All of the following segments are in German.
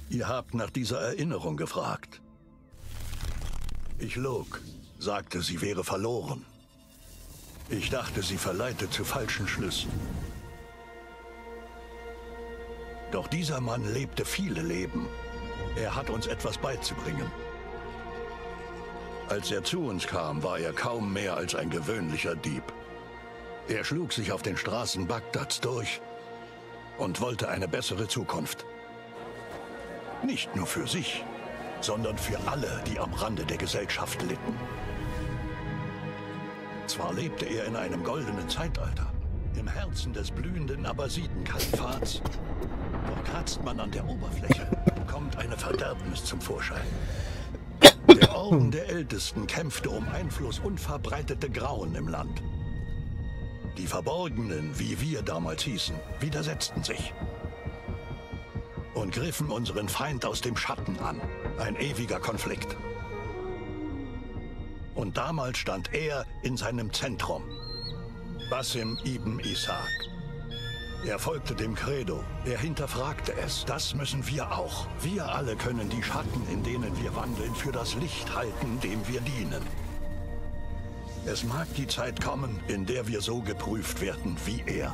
Ihr habt nach dieser Erinnerung gefragt. Ich log, sagte, sie wäre verloren. Ich dachte, sie verleitet zu falschen Schlüssen. Doch dieser Mann lebte viele Leben. Er hat uns etwas beizubringen. Als er zu uns kam, war er kaum mehr als ein gewöhnlicher Dieb. Er schlug sich auf den Straßen Bagdads durch und wollte eine bessere Zukunft. Nicht nur für sich, sondern für alle, die am Rande der Gesellschaft litten. Zwar lebte er in einem goldenen Zeitalter, im Herzen des blühenden Abbasiden-Kalifats, doch kratzt man an der Oberfläche, kommt eine Verderbnis zum Vorschein. Der Orden der Ältesten kämpfte um Einfluss und verbreitete Grauen im Land. Die Verborgenen, wie wir damals hießen, widersetzten sich und griffen unseren Feind aus dem Schatten an. Ein ewiger Konflikt. Und damals stand er in seinem Zentrum, Basim ibn Ishaq. Er folgte dem Credo, er hinterfragte es. Das müssen wir auch. Wir alle können die Schatten, in denen wir wandeln, für das Licht halten, dem wir dienen. Es mag die Zeit kommen, in der wir so geprüft werden wie er.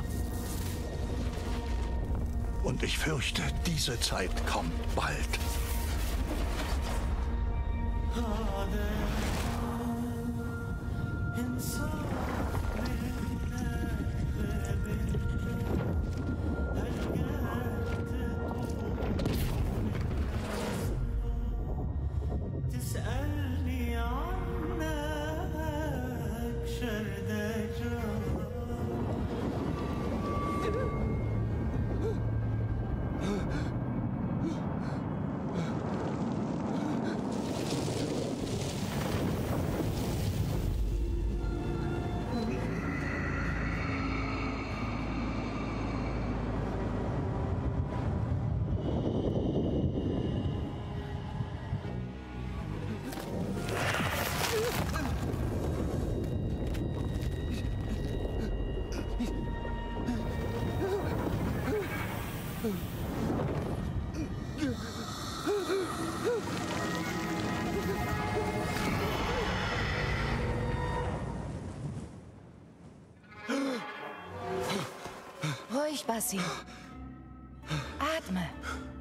Und ich fürchte, diese Zeit kommt bald. Ruhig, Basim. Atme.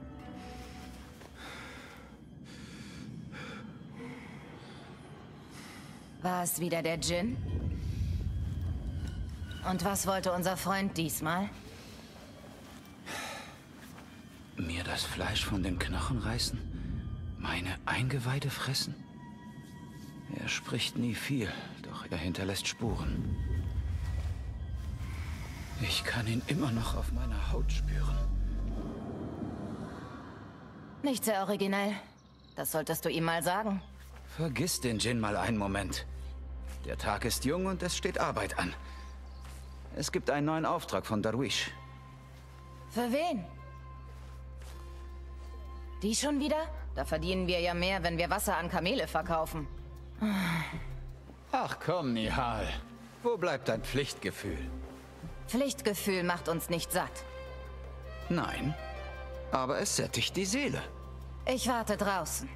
War es wieder der Djinn? Und was wollte unser Freund diesmal? Mir das Fleisch von den Knochen reißen? Meine Eingeweide fressen? Er spricht nie viel, doch er hinterlässt Spuren. Ich kann ihn immer noch auf meiner Haut spüren. Nicht sehr originell. Das solltest du ihm mal sagen. Vergiss den Djinn mal einen Moment. Der Tag ist jung und es steht Arbeit an. Es gibt einen neuen Auftrag von Darwish. Für wen? Die schon wieder? Da verdienen wir ja mehr, wenn wir Wasser an Kamele verkaufen. Ach komm, Nihal. Wo bleibt dein Pflichtgefühl? Pflichtgefühl macht uns nicht satt. Nein, aber es sättigt die Seele. Ich warte draußen.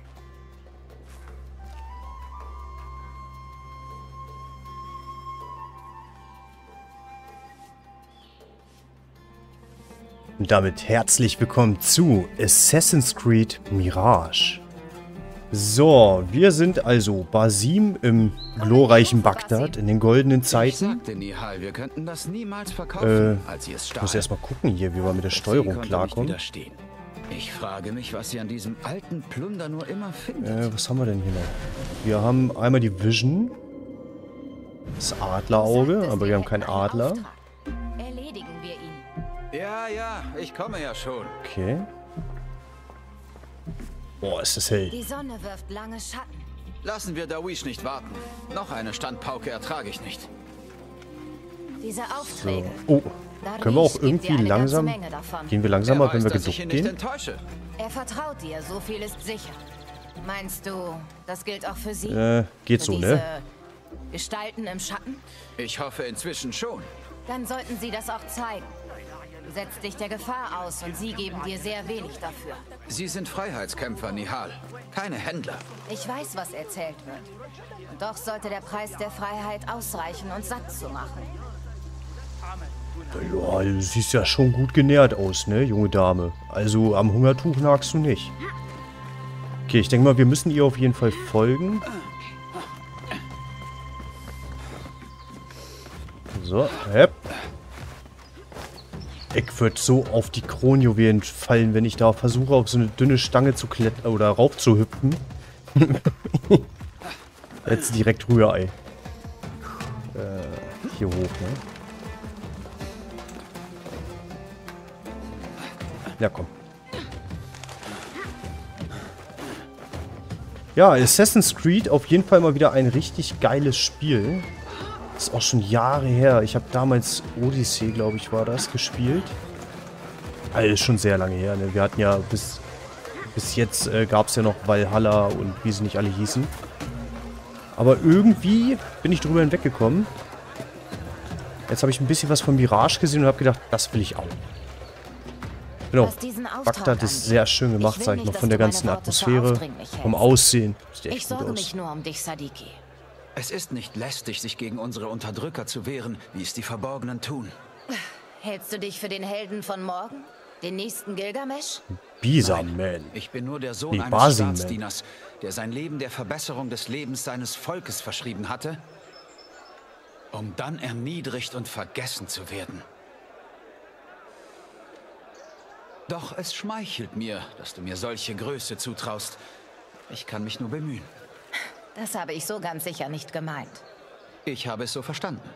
Und damit herzlich willkommen zu Assassin's Creed Mirage. So, wir sind also Basim im glorreichen Bagdad in den goldenen Zeiten. Ich sagte Nihal, wir könnten das niemals verkaufen, als sie es stahl. Ich muss erstmal gucken hier, wie wir mit der Steuerung klarkommen. Ich frage mich, was sie an diesem alten Plunder nur immer findet. Was haben wir denn hier noch? Wir haben einmal die Vision. Das Adlerauge, aber wir haben keinen Adler. Erledigen wir ihn. Ja, ich komme ja schon. Okay. Boah, ist das hell. Die Sonne wirft lange Schatten. Lassen wir Darwish nicht warten. Noch eine Standpauke ertrage ich nicht. Diese Aufträge. Oh, können wir auch irgendwie langsam... Gehen wir langsamer, wenn wir geduckt gehen? Er vertraut dir, so viel ist sicher. Meinst du, das gilt auch für sie? Geht so, ne? Gestalten im Schatten? Ich hoffe inzwischen schon. Dann sollten sie das auch zeigen. Du setzt dich der Gefahr aus und sie geben dir sehr wenig dafür. Sie sind Freiheitskämpfer, Nihal. Keine Händler. Ich weiß, was erzählt wird. Und doch sollte der Preis der Freiheit ausreichen, uns satt zu machen. Ja, du siehst ja schon gut genährt aus, ne, junge Dame. Also am Hungertuch nagst du nicht. Okay, ich denke mal, wir müssen ihr auf jeden Fall folgen. So, hepp. Ich würde so auf die Kronjuwelen fallen, wenn ich da versuche, auf so eine dünne Stange zu klettern oder rauf zu hüpfen. Jetzt direkt Rührei. Hier hoch, ne? Ja, komm. Ja, Assassin's Creed auf jeden Fall mal wieder ein richtig geiles Spiel. Ist auch schon Jahre her. Ich habe damals Odyssey, glaube ich, war das, gespielt. Also ist schon sehr lange her, ne? Wir hatten ja bis jetzt gab es ja noch Valhalla und wie sie nicht alle hießen. Aber irgendwie bin ich drüber hinweggekommen. Jetzt habe ich ein bisschen was von Mirage gesehen und habe gedacht, das will ich auch. Genau, Bagdad ist sehr schön gemacht, sag ich mal, von der ganzen Atmosphäre, vom Aussehen. Sieht echt Ich gut sorge aus. mich nur um dich, Sadiki. Es ist nicht lästig, sich gegen unsere Unterdrücker zu wehren, wie es die Verborgenen tun. Hältst du dich für den Helden von morgen? Den nächsten Gilgamesch? Bisam-Man. Ich bin nur der Sohn Nee, eines Basim-Man. Staatsdieners, der sein Leben der Verbesserung des Lebens seines Volkes verschrieben hatte, um dann erniedrigt und vergessen zu werden. Doch es schmeichelt mir, dass du mir solche Größe zutraust. Ich kann mich nur bemühen. Das habe ich so ganz sicher nicht gemeint. Ich habe es so verstanden.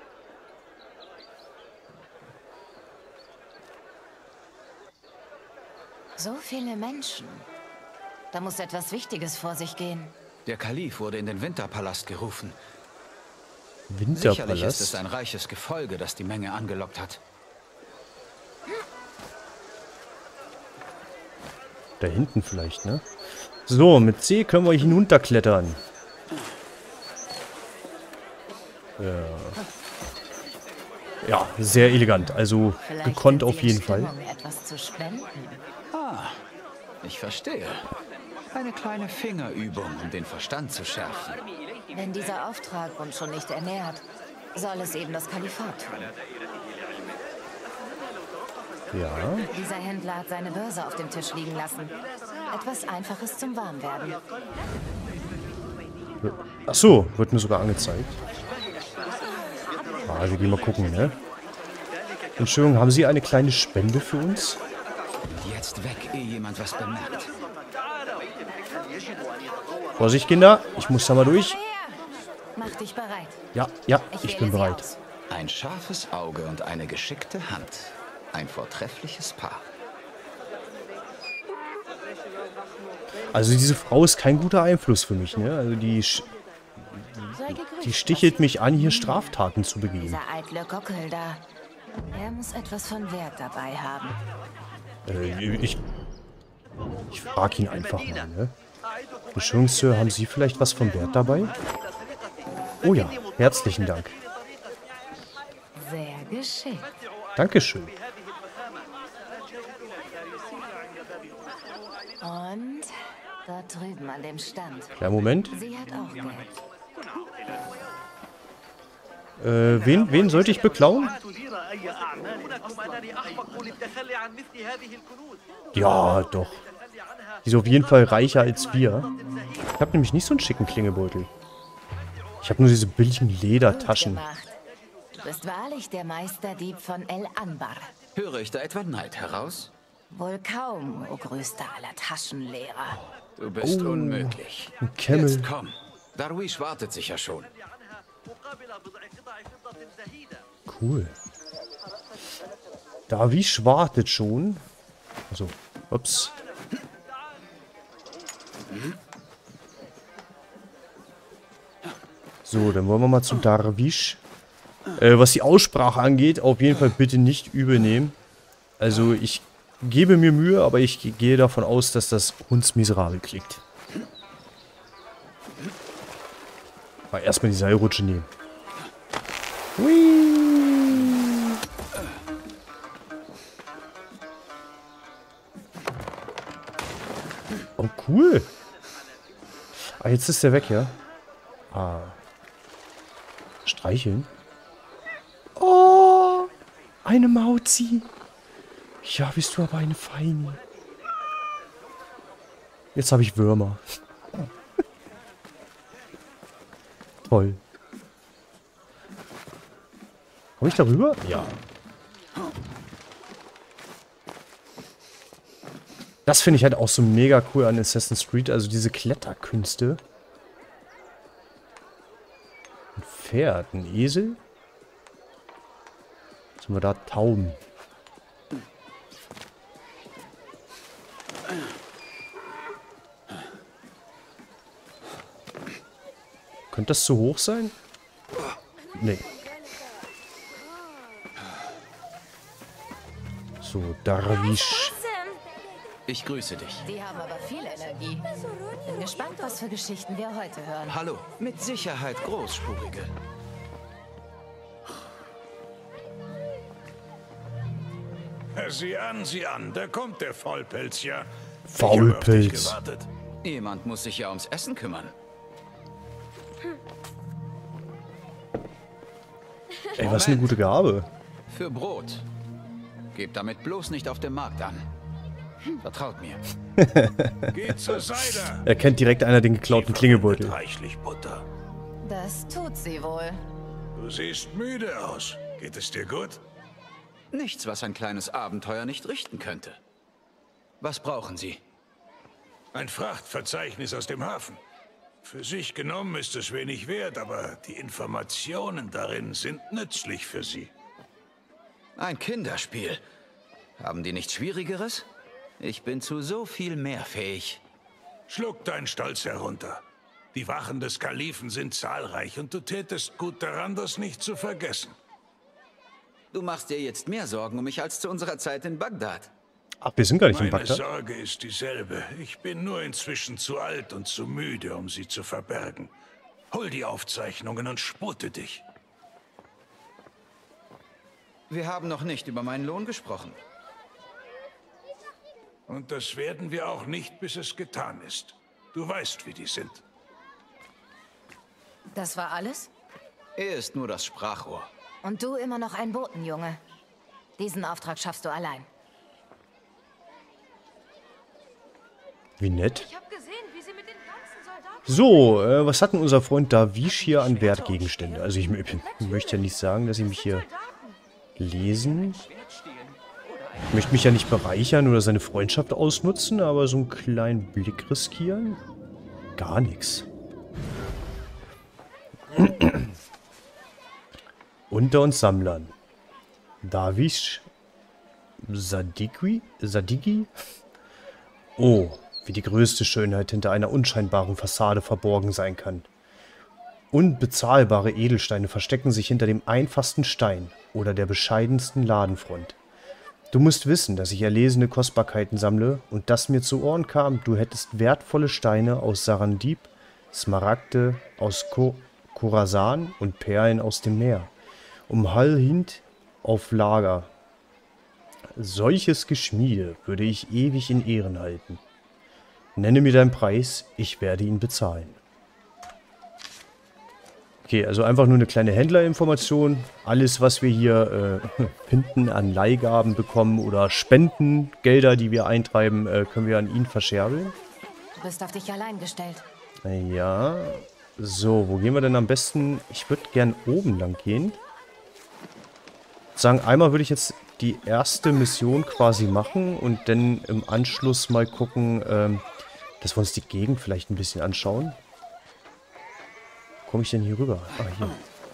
So viele Menschen. Da muss etwas Wichtiges vor sich gehen. Der Kalif wurde in den Winterpalast gerufen. Sicherlich ist es Winterpalast. ein reiches Gefolge, das die Menge angelockt hat. Da hinten vielleicht, ne? So, mit C können wir hinunterklettern. Ja, sehr elegant. Also Vielleicht gekonnt sind auf sie in jeden Fall. Stimmung, mir etwas zu spenden. Ich verstehe. Eine kleine Fingerübung, um den Verstand zu schärfen. Wenn dieser Auftrag uns schon nicht ernährt, soll es eben das Kalifat tun. Ja. Dieser Händler hat seine Börse auf dem Tisch liegen lassen. Etwas Einfaches zum Warmwerden. Ach so, wird mir sogar angezeigt. Ah, wir gehen mal gucken, ne? Entschuldigung, haben Sie eine kleine Spende für uns? Jetzt weg, ehe jemand was bemerkt. Vorsicht, Kinder, ich muss da mal durch. Her! Mach dich bereit. Ja, ja, ich wähle bin sie bereit. aus. Ein scharfes Auge und eine geschickte Hand. Ein vortreffliches Paar. Also diese Frau ist kein guter Einfluss für mich, ne? Also die Sei gegrüßt. stichelt mich an, hier Straftaten zu begehen. Dieser eitle Gockel da. Er muss etwas von Wert dabei haben. Ich frage ihn einfach mal, ne? Entschuldigung, Sir, haben Sie vielleicht was von Wert dabei? Oh ja, herzlichen Dank. Sehr geschickt. Dankeschön. Und dort drüben an dem Stand. Ja, Moment. Sie hat auch Geld. Wen sollte ich beklauen? Ja, doch. Die ist auf jeden Fall reicher als wir. Ich habe nämlich nicht so einen schicken Klingelbeutel. Ich habe nur diese billigen Ledertaschen. Gut gemacht. Du bist wahrlich der Meisterdieb von El Anbar. Höre ich da etwa Neid heraus? Wohl kaum, o größter aller Taschenlehrer. Du bist unmöglich. Ein Camel. Jetzt komm. Darwish wartet sicher schon. Cool. Darwish wartet schon. Also, ups. So, dann wollen wir mal zu Darwish. Was die Aussprache angeht, auf jeden Fall bitte nicht übel nehmen. Also, ich gebe mir Mühe, aber ich gehe davon aus, dass das hundsmiserabel klingt. Aber erstmal die Seilrutsche nehmen. Hui. Oh, cool. Ah, jetzt ist der weg, ja? Ah. Streicheln. Oh, eine Mauzi. Ja, bist du aber eine Feini. Jetzt habe ich Würmer. Toll. Komme ich darüber? Ja. Das finde ich halt auch so mega cool an Assassin's Creed. Also diese Kletterkünste. Ein Pferd, ein Esel. Was haben wir da? Tauben. Könnte das zu hoch sein? Nee. So, Darwish. Ich grüße dich. Die haben aber viel Energie. Bin gespannt, was für Geschichten wir heute hören. Hallo. Mit Sicherheit großspurige. Sieh an, da kommt der Faulpelz ja. Faulpelz. Ich hab auf dich gewartet. Jemand muss sich ja ums Essen kümmern. Ey, was eine gute Gabe. Für Brot. Gebt damit bloß nicht auf dem Markt an. Vertraut mir. Geht zur Seite. Er kennt direkt einer den geklauten Klingelbeutel. Reichlich Butter. Das tut sie wohl. Du siehst müde aus. Geht es dir gut? Nichts, was ein kleines Abenteuer nicht richten könnte. Was brauchen Sie? Ein Frachtverzeichnis aus dem Hafen. Für sich genommen ist es wenig wert, aber die Informationen darin sind nützlich für Sie. Ein Kinderspiel. Haben die nichts Schwierigeres? Ich bin zu so viel mehr fähig. Schluck deinen Stolz herunter. Die Wachen des Kalifen sind zahlreich und du tätest gut daran, das nicht zu vergessen. Du machst dir jetzt mehr Sorgen um mich als zu unserer Zeit in Bagdad. Ach, wir sind gar nicht in Meine Bagdad. Sorge ist dieselbe. Ich bin nur inzwischen zu alt und zu müde, um sie zu verbergen. Hol die Aufzeichnungen und spute dich. Wir haben noch nicht über meinen Lohn gesprochen. Und das werden wir auch nicht, bis es getan ist. Du weißt, wie die sind. Das war alles? Er ist nur das Sprachrohr. Und du immer noch ein Botenjunge. Diesen Auftrag schaffst du allein. Wie nett. Ich habe gesehen, wie sie mit den ganzen Soldaten... So, was hat denn unser Freund Darwish hier an Wertgegenstände? Also ich möchte ja nicht sagen, dass ich mich hier lesen. Ich möchte mich ja nicht bereichern oder seine Freundschaft ausnutzen, aber so einen kleinen Blick riskieren? Gar nichts. Unter uns Sammlern. Darwish Zadigi? Oh, wie die größte Schönheit hinter einer unscheinbaren Fassade verborgen sein kann. Unbezahlbare Edelsteine verstecken sich hinter dem einfachsten Stein oder der bescheidensten Ladenfront. Du musst wissen, dass ich erlesene Kostbarkeiten sammle und dass mir zu Ohren kam, du hättest wertvolle Steine aus Sarandib, Smaragde aus Khorasan und Perlen aus dem Meer. Hind auf Lager. Solches Geschmiede würde ich ewig in Ehren halten. Nenne mir deinen Preis, ich werde ihn bezahlen. Okay, also einfach nur eine kleine Händlerinformation. Alles, was wir hier finden an Leihgaben bekommen oder Spendengelder, die wir eintreiben, können wir an ihn verscherbeln. Du bist auf dich allein gestellt. Ja. So, wo gehen wir denn am besten? Ich würde gern oben lang gehen. Sagen, einmal würde ich jetzt die erste Mission quasi machen und dann im Anschluss mal gucken, dass wir uns die Gegend vielleicht ein bisschen anschauen. Wo komme ich denn hier rüber? Ah, hier.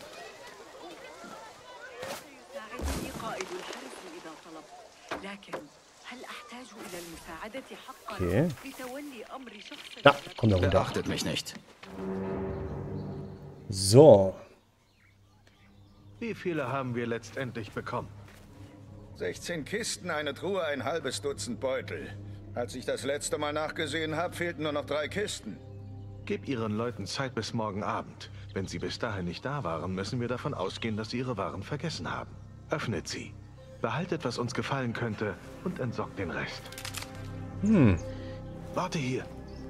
Okay. Ja, komm da runter. Beachtet mich nicht. So. Wie viele haben wir letztendlich bekommen? 16 Kisten, eine Truhe, ein halbes Dutzend Beutel. Als ich das letzte Mal nachgesehen habe, fehlten nur noch 3 Kisten. Gib Ihren Leuten Zeit bis morgen Abend. Wenn sie bis dahin nicht da waren, müssen wir davon ausgehen, dass sie ihre Waren vergessen haben. Öffnet sie. Behaltet, was uns gefallen könnte und entsorgt den Rest. Warte hier.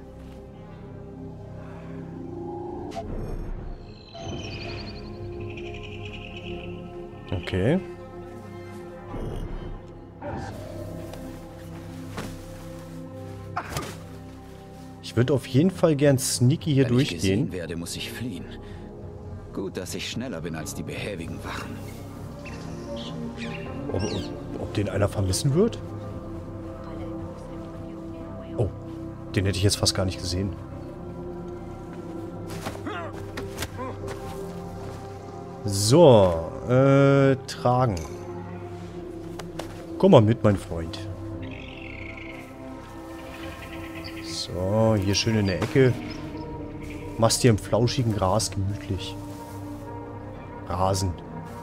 Okay. Ich würde auf jeden Fall gern sneaky hier Wenn ich gesehen durchgehen. werde, muss ich fliehen. Gut, dass ich schneller bin als die behäbigen Wachen. Ob den einer vermissen wird? Oh, den hätte ich jetzt fast gar nicht gesehen. So, tragen. Komm mal mit, mein Freund. So, hier schön in der Ecke. Machst dir im flauschigen Gras gemütlich. Rasen.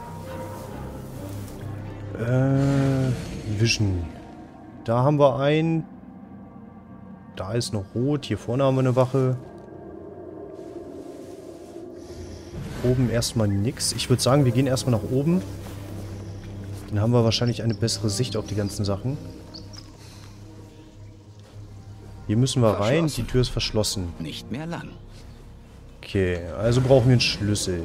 Vision. Da haben wir einen. Da ist noch rot. Hier vorne haben wir eine Wache. Oben erstmal nix. Ich würde sagen, wir gehen erstmal nach oben. Dann haben wir wahrscheinlich eine bessere Sicht auf die ganzen Sachen. Hier müssen wir rein. Die Tür ist verschlossen. Nicht mehr lang. Okay, also brauchen wir einen Schlüssel.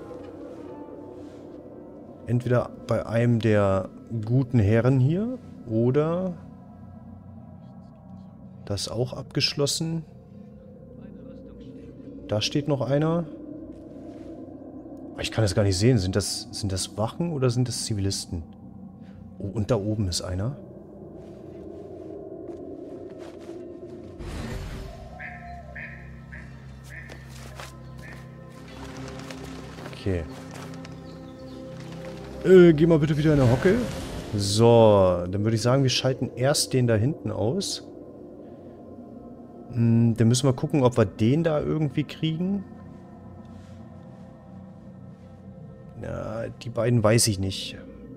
Entweder bei einem der guten Herren hier oder das ist auch abgeschlossen. Da steht noch einer. Ich kann das gar nicht sehen. Sind das Wachen oder sind das Zivilisten? Oh, und da oben ist einer. Okay. Geh mal bitte wieder in eine Hocke. So, dann würde ich sagen, wir schalten erst den da hinten aus. Dann müssen wir gucken, ob wir den da irgendwie kriegen. Ja, die beiden weiß ich nicht.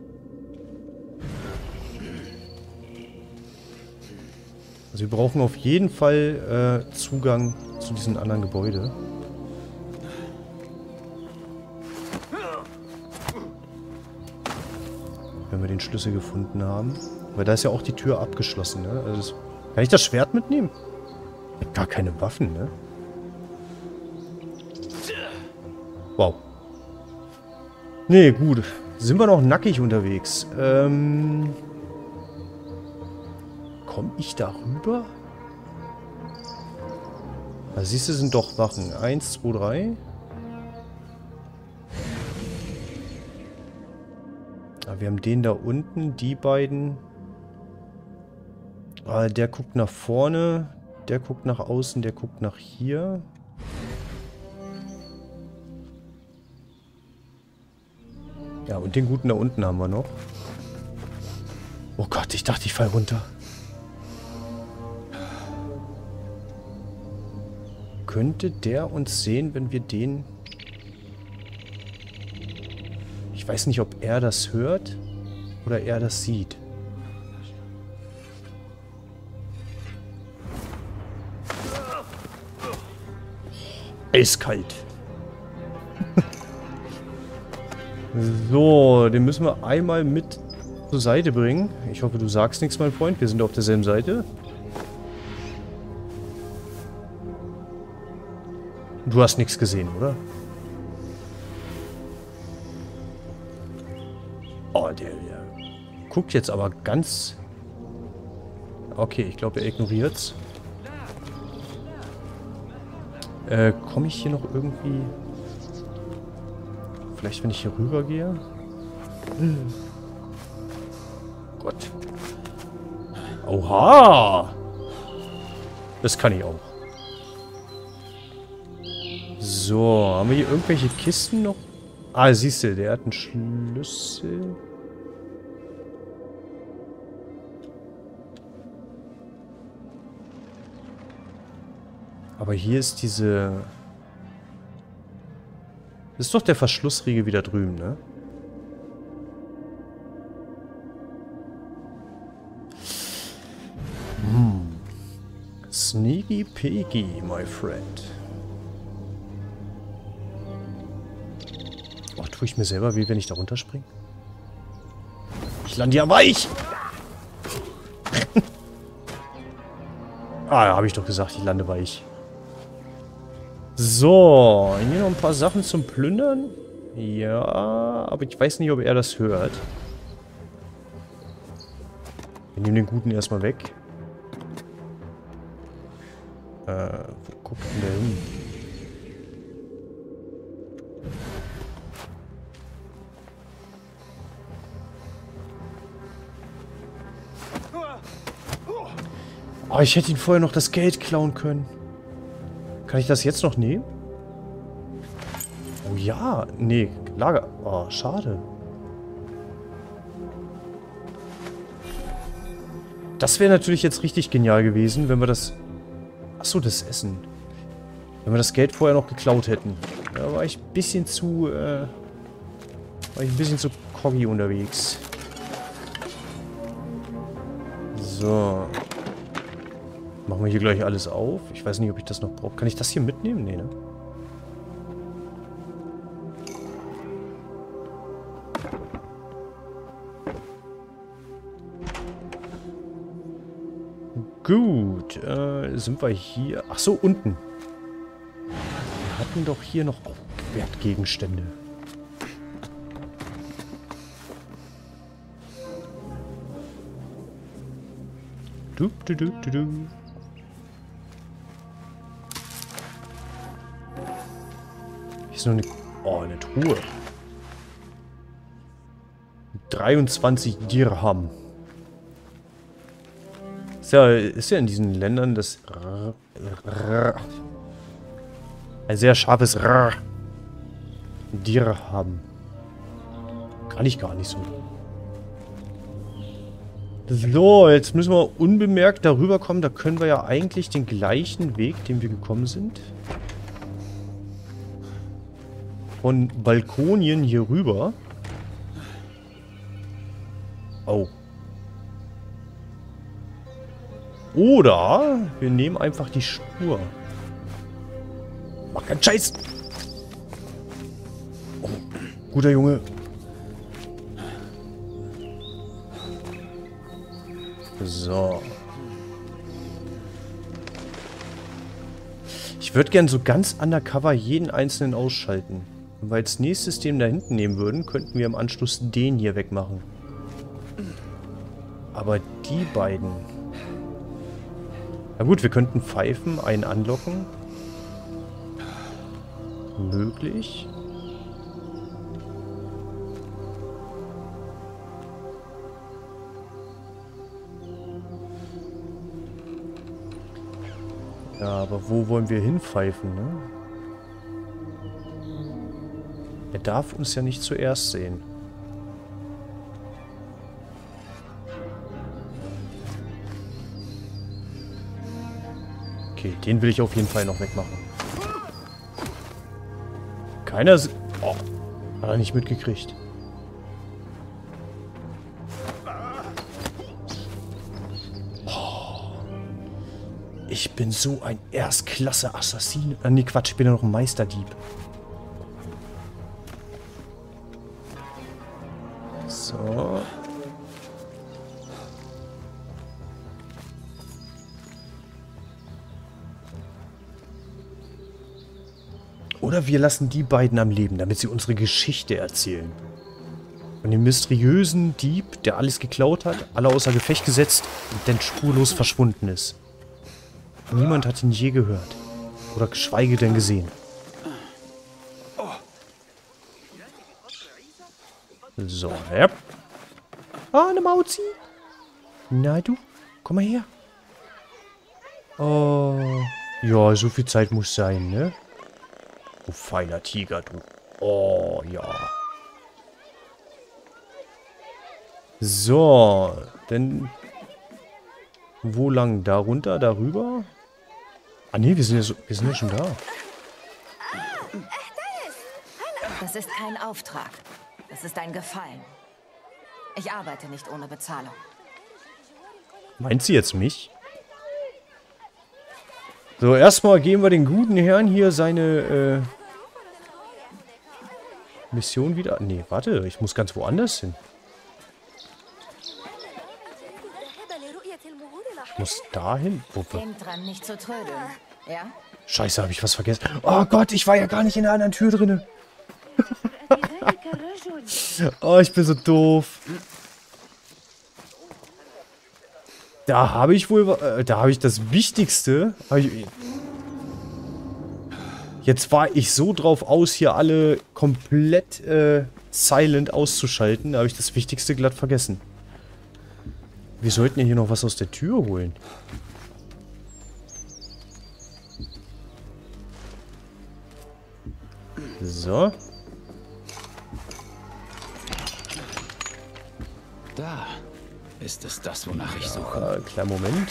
Also wir brauchen auf jeden Fall Zugang zu diesem anderen Gebäude. Wenn wir den Schlüssel gefunden haben. Weil da ist ja auch die Tür abgeschlossen, ne? Also kann ich das Schwert mitnehmen? Ich hab gar keine Waffen, ne? Wow. Nee, gut. Sind wir noch nackig unterwegs? Komm ich da rüber? Da siehst du, sind doch Wachen. 1, 2, 3. Wir haben den da unten, die beiden. Der guckt nach vorne, der guckt nach außen, der guckt nach hier. Ja, und den guten da unten haben wir noch. Oh Gott, ich dachte, ich fall runter. Könnte der uns sehen, wenn wir den... Ich weiß nicht, ob er das hört oder er das sieht. Eiskalt. So, den müssen wir einmal mit zur Seite bringen. Ich hoffe, du sagst nichts, mein Freund. Wir sind auf derselben Seite. Du hast nichts gesehen, oder? Oh, der guckt jetzt aber ganz... Okay, ich glaube, er ignoriert's. Komme ich hier noch irgendwie... Vielleicht, wenn ich hier rüber gehe? Gott. Oha! Das kann ich auch. So, haben wir hier irgendwelche Kisten noch? Ah, siehst du, der hat einen Schlüssel. Aber hier ist diese... Das ist doch der Verschlussriegel wieder drüben, ne? Sneaky Piggy, my friend. Oh, tue ich mir selber weh, wenn ich da runterspringe? Ich lande ja weich! Ah, ja, habe ich doch gesagt, ich lande weich. So, hier noch ein paar Sachen zum Plündern. Ja, aber ich weiß nicht, ob er das hört. Wir nehmen den Guten erstmal weg. Wo guckt denn der hin? Oh, ich hätte ihn vorher noch das Geld klauen können. Kann ich das jetzt noch nehmen? Oh ja, nee, Lager. Oh, schade. Das wäre natürlich jetzt richtig genial gewesen, wenn wir das... Achso, das Essen. Wenn wir das Geld vorher noch geklaut hätten. Da war ich ein bisschen zu... coggy unterwegs. So. Machen wir hier gleich alles auf. Ich weiß nicht, ob ich das noch brauche. Kann ich das hier mitnehmen? Nee, ne? Gut. Sind wir hier? Ach so, unten. Wir hatten doch hier noch Wertgegenstände. Du. Hier ist noch eine... Oh, eine Truhe. 23 Dirham. Ist ja in diesen Ländern das... Ein sehr scharfes Dirham. Kann ich gar nicht so. So, jetzt müssen wir unbemerkt darüber kommen. Da können wir ja eigentlich den gleichen Weg, den wir gekommen sind. Von Balkonien hier rüber. Oh. Oder wir nehmen einfach die Spur. Mach keinen Scheiß. Oh, guter Junge. So. Ich würde gern so ganz undercover jeden einzelnen ausschalten. Wenn wir als nächstes den da hinten nehmen würden, könnten wir im Anschluss den hier wegmachen. Aber die beiden... Na gut, wir könnten pfeifen, einen anlocken. Möglich. Ja, aber wo wollen wir hinpfeifen, ne? Er darf uns ja nicht zuerst sehen. Okay, den will ich auf jeden Fall noch wegmachen. Keiner... Oh, hat er nicht mitgekriegt. Oh, ich bin so ein Erstklasse-Assassin. Nee, Quatsch, ich bin ja noch ein Meisterdieb. So. Oder wir lassen die beiden am Leben, damit sie unsere Geschichte erzählen. Von dem mysteriösen Dieb, der alles geklaut hat, alle außer Gefecht gesetzt und dann spurlos verschwunden ist. Niemand hat ihn je gehört. Oder geschweige denn gesehen. So, ja. Ah, eine Mauzi. Na du, komm mal her. Oh, ja, so viel Zeit muss sein, ne? Du feiner Tiger, du. Oh, ja. So, denn... Wo lang? Da runter, darüber? Ah, nee, wir sind ja schon da. Das ist kein Auftrag. Das ist ein Gefallen. Ich arbeite nicht ohne Bezahlung. Meint sie jetzt mich? So, erstmal geben wir den guten Herrn hier seine Mission wieder. Nee, warte, ich muss ganz woanders hin. Ich muss dahin. Denk dran, nicht zu trödeln. Ja? Scheiße, habe ich was vergessen. Oh Gott, ich war ja gar nicht in der anderen Tür drin. Oh, ich bin so doof. Da habe ich wohl... da habe ich das Wichtigste... Jetzt war ich so drauf aus, hier alle komplett silent auszuschalten. Da habe ich das Wichtigste glatt vergessen. Wir sollten ja hier noch was aus der Tür holen. So. Da ist es das, wonach ich suche. Kleinen Moment.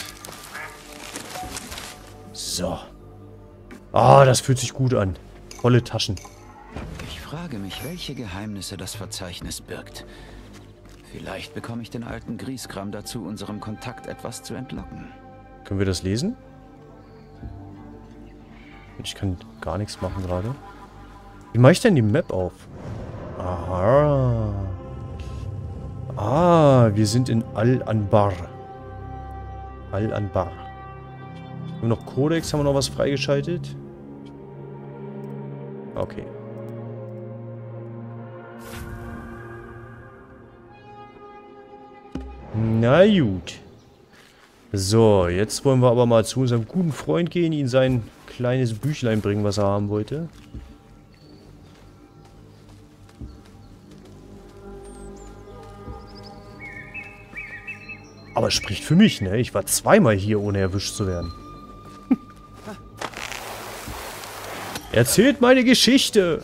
So. Ah, das fühlt sich gut an. Volle Taschen. Ich frage mich, welche Geheimnisse das Verzeichnis birgt. Vielleicht bekomme ich den alten Grieskram dazu, unserem Kontakt etwas zu entlocken. Können wir das lesen? Ich kann gar nichts machen gerade. Wie mache ich denn die Map auf? Aha. Ah, wir sind in Al-Anbar. Al-Anbar. Nur noch Codex, haben wir noch was freigeschaltet? Okay. Na gut. So, jetzt wollen wir aber mal zu unserem guten Freund gehen, ihn sein kleines Büchlein bringen, was er haben wollte. Aber spricht für mich, ne? Ich war zweimal hier, ohne erwischt zu werden. Erzählt meine Geschichte!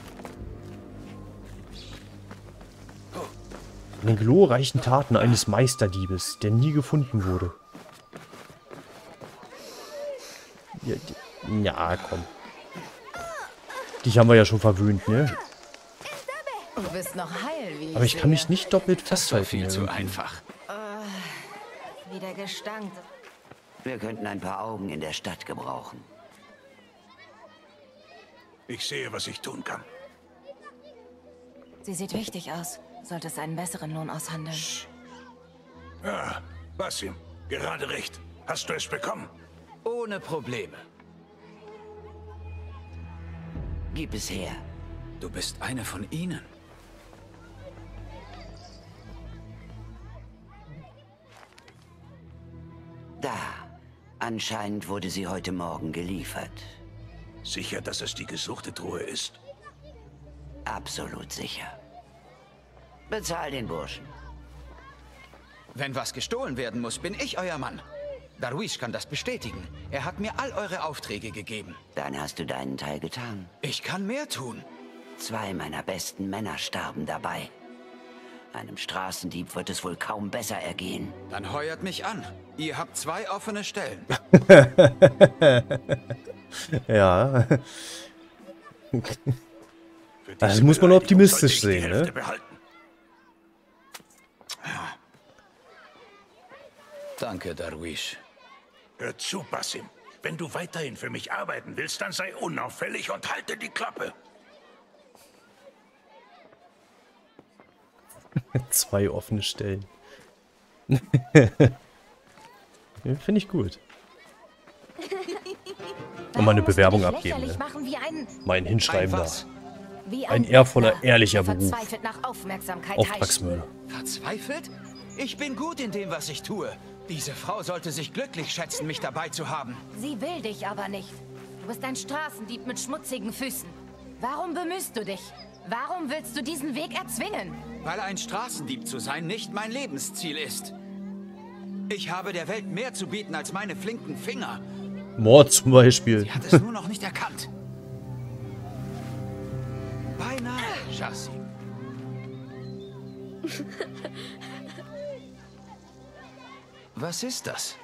Von den glorreichen Taten eines Meisterdiebes, der nie gefunden wurde. Ja, komm. Dich haben wir ja schon verwöhnt, ne? Du bist noch heil, wie Aber ich kann mich nicht doppelt Das war festhalten. viel zu irgendwie. einfach. Wie der Gestank. Wir könnten ein paar Augen in der Stadt gebrauchen. Ich sehe, was ich tun kann. Sie sieht wichtig aus. Solltest einen besseren Lohn aushandeln. Ja, Basim, gerade recht. Hast du es bekommen? Ohne Probleme. Gib es her. Du bist eine von ihnen. Da. Anscheinend wurde sie heute Morgen geliefert. Sicher, dass es die gesuchte Truhe ist? Absolut sicher. Bezahl den Burschen. Wenn was gestohlen werden muss, bin ich euer Mann. Darwish kann das bestätigen. Er hat mir all eure Aufträge gegeben. Dann hast du deinen Teil getan. Ich kann mehr tun. 2 meiner besten Männer starben dabei. Einem Straßendieb wird es wohl kaum besser ergehen. Dann heuert mich an. Ihr habt 2 offene Stellen. Ja. Für Das diese muss man Beleidigung optimistisch sollte ich die sehen, Hälfte ne? behalten. Danke, Darwish. Hör zu, Basim. Wenn du weiterhin für mich arbeiten willst, dann sei unauffällig und halte die Klappe. 2 offene Stellen. Finde ich gut. Und mal eine Bewerbung abgeben, ne? Mal ein Hinschreiben da. Ein ehrvoller, ehrlicher Beruf. Verzweifelt nach Aufmerksamkeit Auftragsmörder. Verzweifelt? Ich bin gut in dem, was ich tue. Diese Frau sollte sich glücklich schätzen, mich dabei zu haben. Sie will dich aber nicht. Du bist ein Straßendieb mit schmutzigen Füßen. Warum bemühst du dich? Warum willst du diesen Weg erzwingen? Weil ein Straßendieb zu sein nicht mein Lebensziel ist. Ich habe der Welt mehr zu bieten als meine flinken Finger. Mord zum Beispiel. Sie hat es nur noch nicht erkannt. Beinahe, Jassi. Was ist das?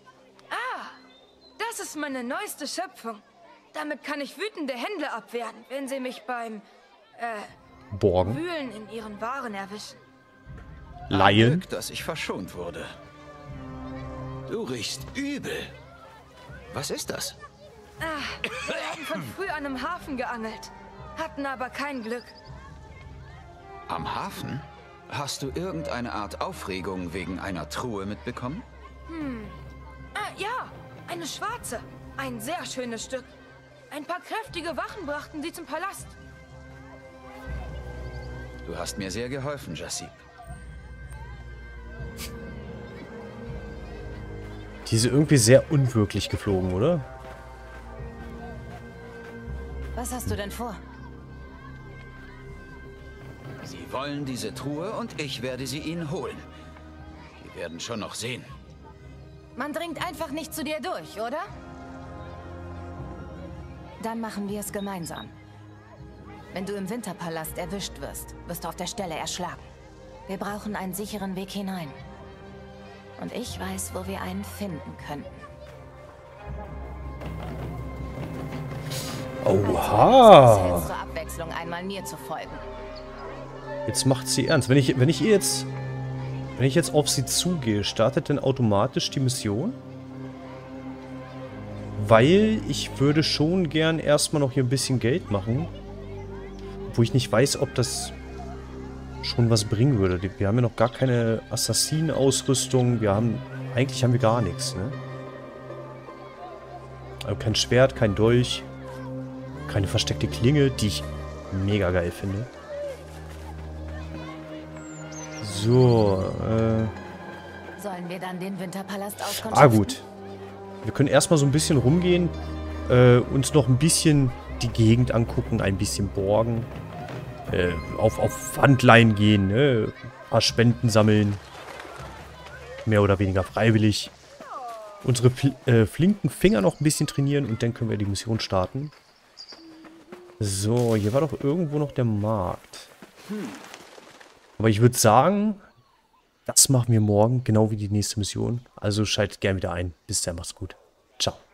Das ist meine neueste Schöpfung. Damit kann ich wütende Hände abwehren, wenn sie mich beim Borgen. Wühlen in ihren Waren erwischen. Laien. Glück, dass ich verschont wurde. Du riechst übel. Was ist das? Wir haben von früh an einem Hafen geangelt, hatten aber kein Glück. Am Hafen? Hast du irgendeine Art Aufregung wegen einer Truhe mitbekommen? Ja, eine schwarze. Ein sehr schönes Stück. Ein paar kräftige Wachen brachten sie zum Palast. Du hast mir sehr geholfen, Jasib. Die ist irgendwie sehr unwirklich geflogen, oder? Was hast du denn vor? Sie wollen diese Truhe und ich werde sie ihnen holen. Die werden schon noch sehen. Man dringt einfach nicht zu dir durch, oder? Dann machen wir es gemeinsam. Wenn du im Winterpalast erwischt wirst, wirst du auf der Stelle erschlagen. Wir brauchen einen sicheren Weg hinein. Und ich weiß, wo wir einen finden könnten. Oha! Also, zur Abwechslung einmal mir zu folgen. Jetzt macht sie ernst. Wenn ich jetzt auf sie zugehe, startet denn automatisch die Mission? Weil ich würde schon gern erstmal noch hier ein bisschen Geld machen. Wo ich nicht weiß, ob das schon was bringen würde. Wir haben ja noch gar keine Assassinen-Ausrüstung. Eigentlich haben wir gar nichts, ne? Also kein Schwert, kein Dolch. Keine versteckte Klinge, die ich mega geil finde. So, Sollen wir dann den Winterpalast auskundschaften? gut. Wir können erstmal so ein bisschen rumgehen, uns noch ein bisschen die Gegend angucken, ein bisschen borgen, auf Pfandleihen gehen, ne? Ein paar Spenden sammeln. Mehr oder weniger freiwillig. Unsere flinken Finger noch ein bisschen trainieren und dann können wir die Mission starten. So, hier war doch irgendwo noch der Markt. Aber ich würde sagen, das machen wir morgen, genau wie die nächste Mission. Also schaltet gerne wieder ein. Bis dann, macht's gut. Ciao.